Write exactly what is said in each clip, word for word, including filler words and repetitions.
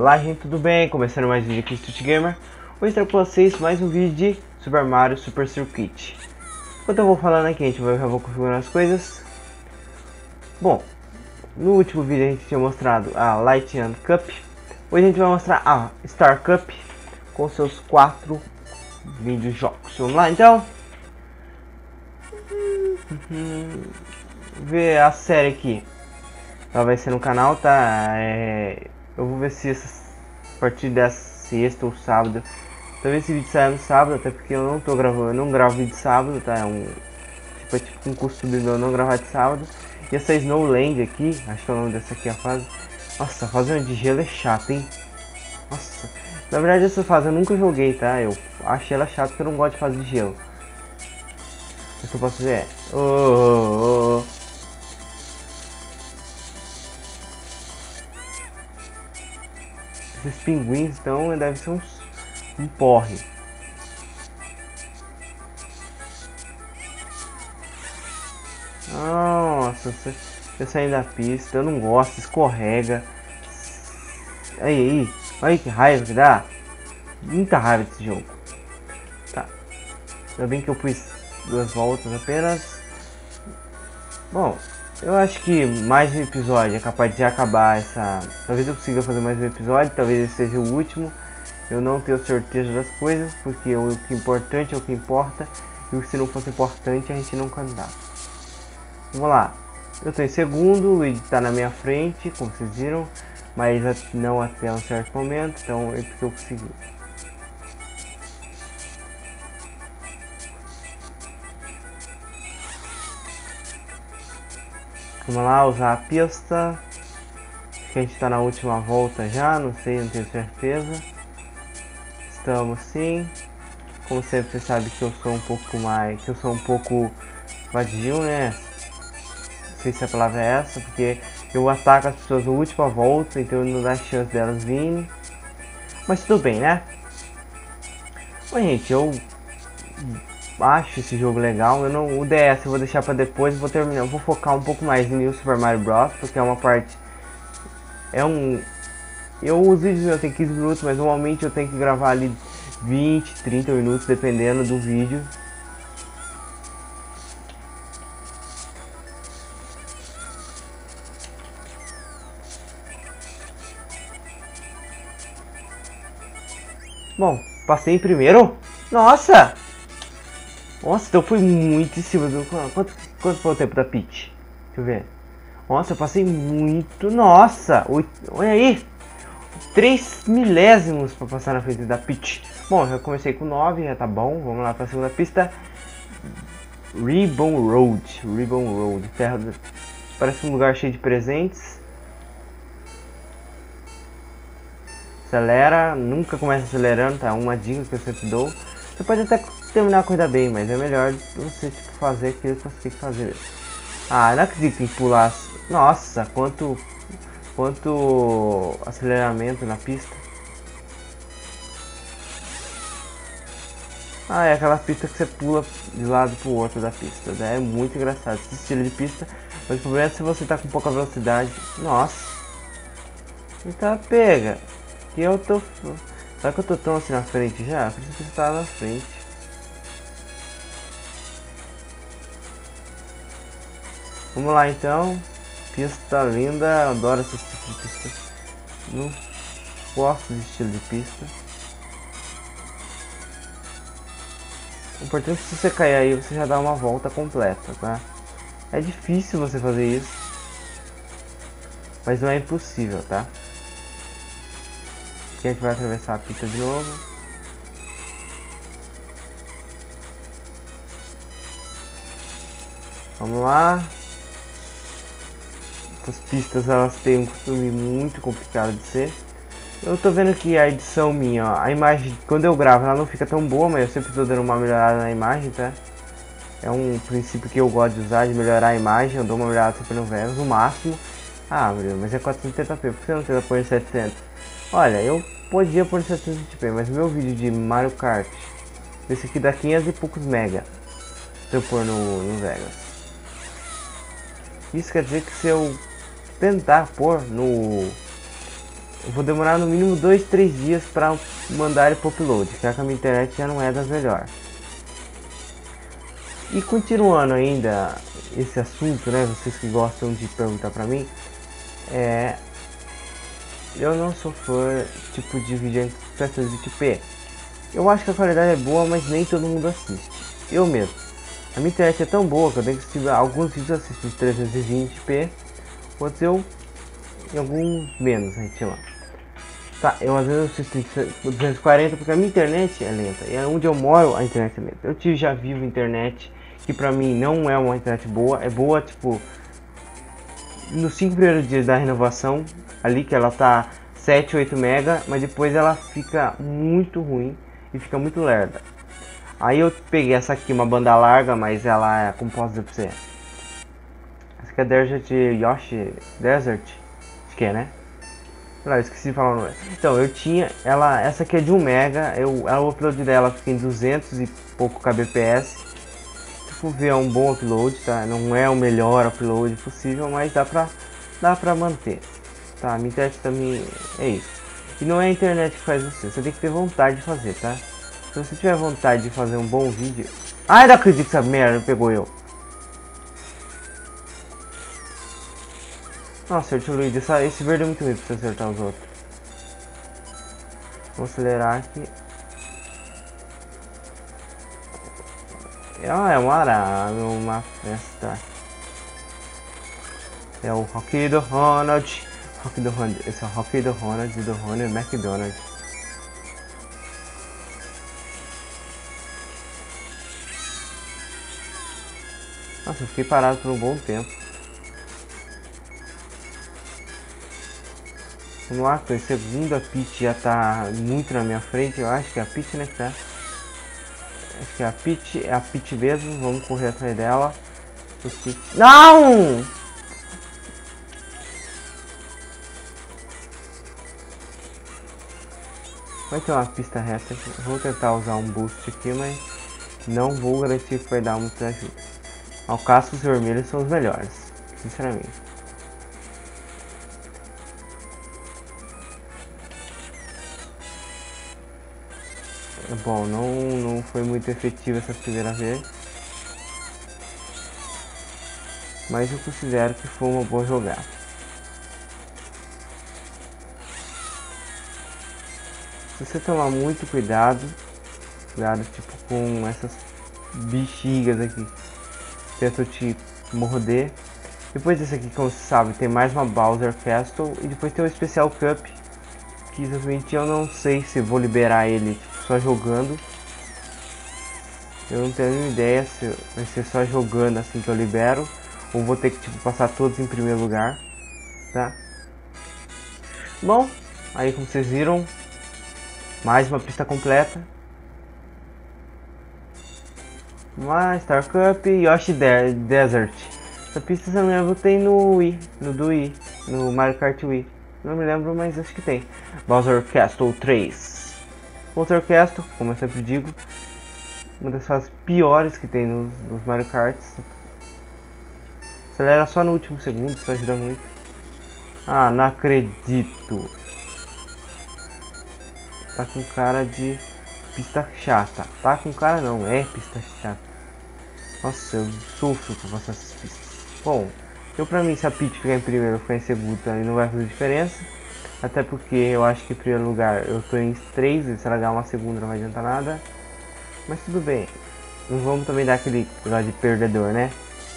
Olá gente, tudo bem? Começando mais um vídeo aqui do Street Gamer. Hoje trago para vocês mais um vídeo de Super Mario Super Circuit. Enquanto eu vou falando aqui, a gente vai, já vou configurando as coisas. Bom, no último vídeo a gente tinha mostrado a Light and Cup. Hoje a gente vai mostrar a Star Cup com seus quatro videojogos. Vamos lá então? Ver a série aqui. Ela vai ser no canal, tá? É... Eu vou ver se essa... a partir da sexta ou sábado. Talvez esse vídeo saia no sábado, até porque eu não tô gravando, eu não gravo vídeo de sábado, tá? É um tipo, é tipo um costume meu não gravar de sábado. E essa Snowland aqui, acho que é o nome dessa aqui a fase. Nossa, a fase de gelo é chata, hein? Nossa, na verdade essa fase eu nunca joguei, tá? Eu achei ela chata porque eu não gosto de fase de gelo. O que eu posso fazer é... Oh, oh, oh. Esses pinguins então deve ser uns, um porre. Nossa, você, você sair da pista, eu não gosto, escorrega. Aí, aí, olha que raiva que dá. Muita raiva desse jogo. Tá. Ainda bem que eu pus duas voltas apenas. Bom, eu acho que mais um episódio é capaz de acabar essa... Talvez eu consiga fazer mais um episódio, talvez esse seja o último. Eu não tenho certeza das coisas, porque o que é importante é o que importa. E se não fosse importante, a gente não candidata. Vamos lá. Eu estou em segundo, o Luigi está na minha frente, como vocês viram. Mas não até um certo momento, então é porque eu consegui. Vamos lá, usar a pista. Acho que a gente está na última volta já, não sei, não tenho certeza. Estamos sim. Como sempre, você sabe que eu sou um pouco mais, que eu sou um pouco vadio, né? Não sei se a palavra é essa, porque eu ataco as pessoas na última volta, então não dá chance delas virem. Mas tudo bem, né? Bom, gente, eu acho esse jogo legal. Eu não, o D S eu vou deixar para depois, vou terminar, eu vou focar um pouco mais no Super Mario Bros, porque é uma parte, é um, eu os vídeos meus tem quinze minutos, mas normalmente eu tenho que gravar ali vinte, trinta minutos dependendo do vídeo. Bom, passei em primeiro. Nossa! Nossa, então foi muito em cima do... Quanto, quanto foi o tempo da Peach? Deixa eu ver. Nossa, eu passei muito... Nossa! Olha aí! três milésimos para passar na frente da Peach. Bom, já comecei com nove, já tá bom. Vamos lá para a segunda pista. Ribbon Road. Ribbon Road. Terra do... Parece um lugar cheio de presentes. Acelera. Nunca começa acelerando, tá? Uma dica que eu sempre dou. Você pode até terminar a corrida bem, mas é melhor você tipo, fazer aquilo que você tem que fazer. Ah, não acredito que tem que pular. Nossa, quanto... Quanto aceleramento na pista. Ah, é aquela pista que você pula de lado pro outro da pista. É muito engraçado esse estilo de pista. Mas o problema é se você tá com pouca velocidade. Nossa. Então pega. Que eu tô... Será que eu tô tão assim na frente já? Por isso que você tá na frente. Vamos lá então. Pista linda, adoro esse tipo de pista. Não gosto desse estilo de pista. O importante é que se você cair aí, você já dá uma volta completa, tá? É difícil você fazer isso, mas não é impossível, tá? Aqui a gente vai atravessar a pista de novo. Vamos lá. As pistas elas têm um costume muito complicado de ser. Eu tô vendo que a edição minha, ó, a imagem quando eu gravo ela não fica tão boa, mas eu sempre tô dando uma melhorada na imagem, tá? É um princípio que eu gosto de usar, de melhorar a imagem, eu dou uma melhorada sempre no Vegas, no máximo. Ah, meu, mas é quatrocentos e oitenta p, por que você não tenta pôr setecentos? Olha, eu podia pôr setecentos e vinte p, mas o meu vídeo de Mario Kart, esse aqui dá quinhentos e poucos mega, se eu pôr no, no Vegas. Isso quer dizer que se eu tentar pôr no eu vou demorar no mínimo dois, três dias para mandar ele pro upload, já que a minha internet já não é das melhores. E continuando ainda esse assunto, né, vocês que gostam de perguntar pra mim, é, eu não sou fã tipo de vídeo em trezentos e vinte p. Eu acho que a qualidade é boa, mas nem todo mundo assiste. Eu mesmo. A minha internet é tão boa que eu tenho que assistir alguns vídeos eu assisto em trezentos e vinte p, outros eu em alguns menos, a gente chama. Tá, eu às vezes assisto em duzentos e quarenta porque a minha internet é lenta. E onde eu moro a internet é lenta. Eu tive já vivo internet que pra mim não é uma internet boa, é boa tipo nos cinco primeiros dias da renovação, ali que ela tá sete, oito mega, mas depois ela fica muito ruim e fica muito lerda. Aí eu peguei essa aqui, uma banda larga, mas ela é, como posso dizer pra você? Essa aqui é Desert Yoshi Desert, acho que é, né? Não, eu esqueci de falar o nome. Então, eu tinha ela, essa aqui é de um mega, eu, ela, o upload dela fica em duzentos e pouco kbps. Se for ver, é um bom upload, tá? Não é o melhor upload possível, mas dá pra, dá pra manter. Tá, a minha internet também é isso. E não é a internet que faz você, você tem que ter vontade de fazer, tá? Se você tiver vontade de fazer um bom vídeo... Ai, não acredito que essa merda pegou eu. Nossa, acertou o Luigi. Essa, esse verde é muito ruim pra você acertar os outros. Vou acelerar aqui. Ah, é um arame, uma festa. É o Rocky do Ronald. Rocky do Ronald. Esse é o Rocky do Ronald do Ronald McDonald. Nossa, eu fiquei parado por um bom tempo. Vamos lá, a segunda Peach já tá muito na minha frente. Eu acho que é a Peach, né, que tá? Acho que é a Peach, é a Peach mesmo. Vamos correr atrás dela. Não! Vai ter uma pista reta aqui. Vou tentar usar um boost aqui, mas não vou garantir que vai dar muita ajuda. Alcaços vermelhos são os melhores, sinceramente. Bom, não, não foi muito efetivo essa primeira vez. Mas eu considero que foi uma boa jogada. Se você tomar muito cuidado, cuidado tipo com essas bexigas aqui, tentam te morder. Depois desse aqui, como você sabe, tem mais uma Bowser Castle e depois tem o Special Cup, que exatamente eu não sei se vou liberar ele tipo, só jogando. Eu não tenho nenhuma ideia se vai ser só jogando assim que eu libero, ou vou ter que tipo, passar todos em primeiro lugar, tá? Bom, aí como vocês viram, mais uma pista completa. Mais Star Cup e Yoshi De Desert. Essa pista, se eu não me lembro, tem no Wii, no do Wii, no Mario Kart Wii. Não me lembro, mas acho que tem. Bowser Castle três. Bowser Castle, como eu sempre digo, uma das fases piores que tem nos, nos Mario Karts. Acelera só no último segundo, isso ajuda muito. Ah, não acredito. Tá com cara de pista chata. Tá com cara não, é pista chata. Nossa, eu sofro com essas pistas. Bom, eu pra mim se a Peach ficar em primeiro ou ficar em segundo também não vai fazer diferença. Até porque eu acho que em primeiro lugar eu tô em três, e se ela ganhar uma segunda não vai adiantar nada. Mas tudo bem. Não vamos também dar aquele lugar de perdedor, né?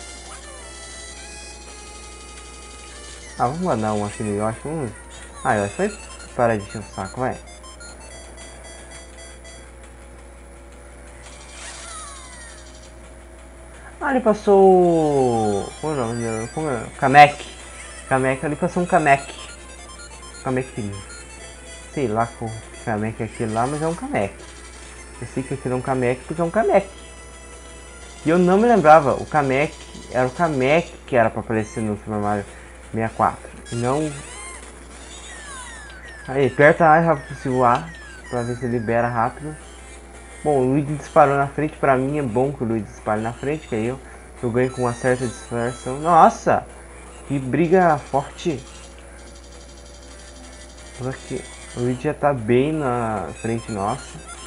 Ah, vamos mandar um aqui no Yoshi. Vamos... Ah, Yoshi vai parar de encher o saco, vai. Ah, ele passou... Como é o nome? Como é? Kamek. Kamek, ali passou um Kamek. Kamek. Sei lá qual Kamek é aquele lá, mas é um Kamek. Eu sei que aquilo é um Kamek porque é um Kamek. E eu não me lembrava, o Kamek era o Kamek que era pra aparecer no Super Mario sessenta e quatro. E não... Aí, aperta A rápido possível A, pra ver se libera rápido. Bom, o Luigi disparou na frente, pra mim é bom que o Luigi dispare na frente, que aí eu, eu ganho com uma certa dispersão. Nossa! Que briga forte! Só que o Luigi já tá bem na frente nossa.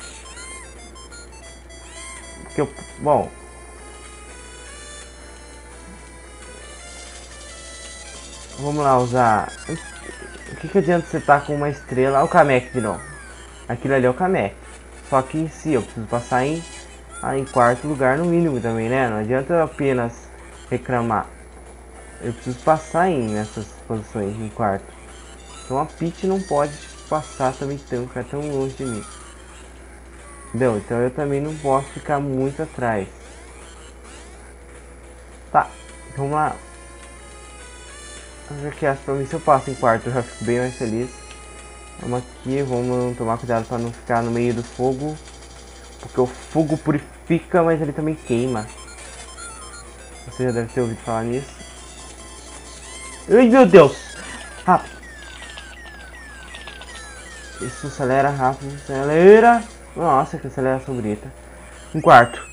Porque eu... Bom... Vamos lá usar... O que, que adianta você tá com uma estrela? Olha o Kamek de novo. Aquilo ali é o Kamek. Só que em si eu preciso passar em, ah, em quarto lugar no mínimo também, né? Não adianta eu apenas reclamar. Eu preciso passar em nessas posições em quarto. Então a Peach não pode passar também tão, ficar tão longe de mim. Entendeu? Então eu também não posso ficar muito atrás. Tá, vamos lá. Já que essa pra mim, se eu passo em quarto, eu já fico bem mais feliz. Vamos aqui, vamos tomar cuidado para não ficar no meio do fogo. Porque o fogo purifica, mas ele também queima. Você já deve ter ouvido falar nisso. Ai meu Deus! Rápido! Isso acelera rápido, acelera! Nossa, que aceleração bonita. Um quarto.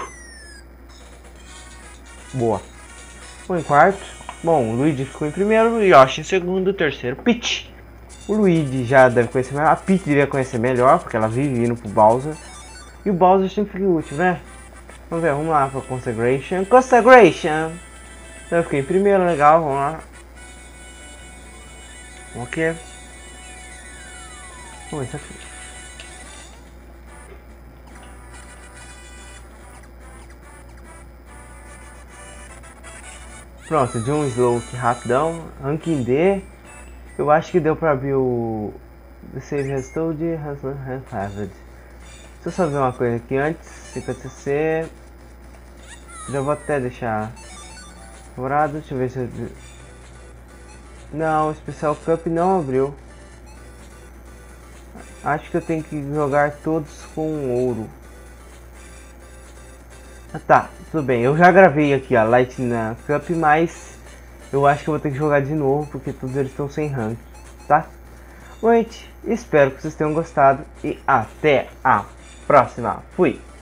Boa. Foi em quarto. Bom, o Luigi ficou em primeiro, o Yoshi em segundo, o terceiro Peach. O Luigi já deve conhecer melhor, a Peach devia conhecer melhor, porque ela vive indo pro Bowser. E o Bowser sempre fica útil, né? Vamos ver, vamos lá para Consecration. Consecration! Então eu fiquei em primeiro, legal, vamos lá. Ok. Vamos isso aqui. Pronto, de um slow aqui rapidão. Ranking D. Eu acho que deu pra abrir o... The Save has told you, has haved. Deixa eu só ver uma coisa aqui antes. cinquenta C C. Já vou até deixar dourado. Deixa eu ver se eu... Não, o Special Cup não abriu. Acho que eu tenho que jogar todos com ouro. Ah, tá, tudo bem. Eu já gravei aqui a Lightning Cup, mas eu acho que eu vou ter que jogar de novo porque todos eles estão sem rank, tá? Bom, gente, espero que vocês tenham gostado e até a próxima. Fui!